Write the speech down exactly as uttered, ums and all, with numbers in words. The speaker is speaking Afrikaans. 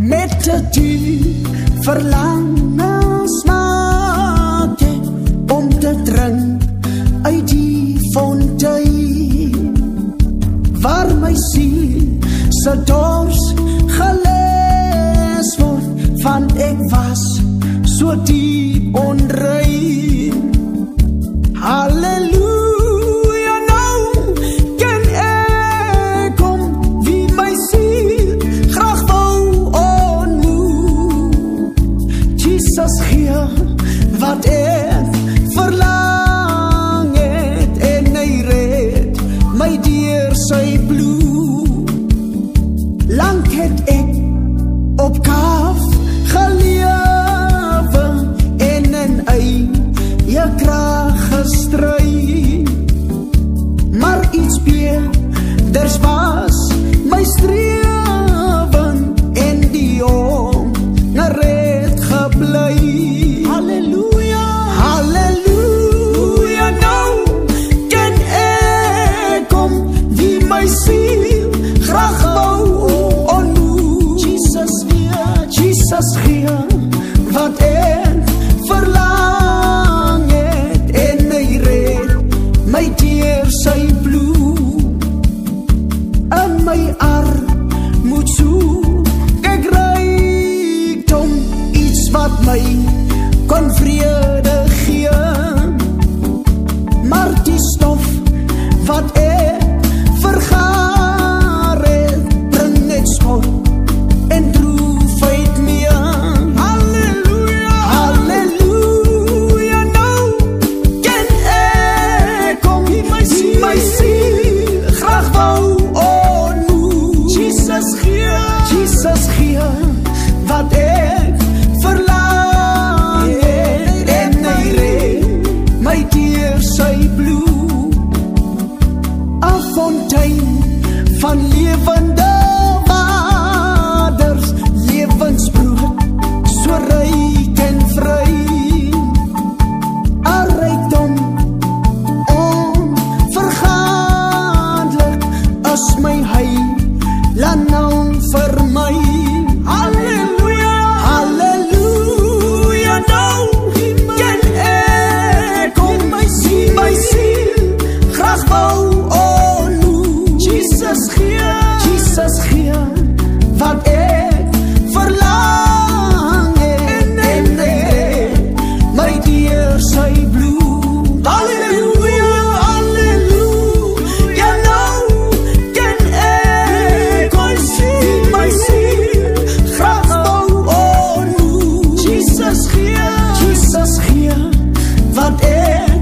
met die verlangens maak jy om te drink uit die fontein waar my siel se dors geles word van ek was so diep onrein. Halleluja, nou ken ek om wie my siel graag wou ontmoet. Jesus gee wat ek verlang het en hy red my deur sy bloed. Lang het ek op kaf gelewe en in eie krag gestry, maar iets beerders was my streven en die ongered gebly. Halleluja, halleluja, nou ken ek om wie my siel graag wou ontmoet. Jesus gee, Jesus gee wat ek verlang het en hy red my deur sy bloed. In my armoed soek ek rykdom, iets wat my kon vrede gee, maar die stof wat ek vergaar het bring net skot en droefheid mee. Halleluja, halleluja, nou ken ek om wie my siel, my siel graag wou ontmoet. Jesus gee, Jesus gee wat ek verlang het en hy red my deur sy bloed. 'n fontein van lewende waters, lewensbrood, so ryk en vry. 'n rykdom onvergaanlik is my heiland nou vir my. Halleluja, halleluja, nou ken ek om my siel, my siel graag wou ontmoet. Jesus gee, Jesus gee wat ek verlang het en hy red my deur sy bloed. Halleluja, halleluja, nou ken ek om wie my siel graag wou ontmoet. Jesus gee, Jesus gee wat ek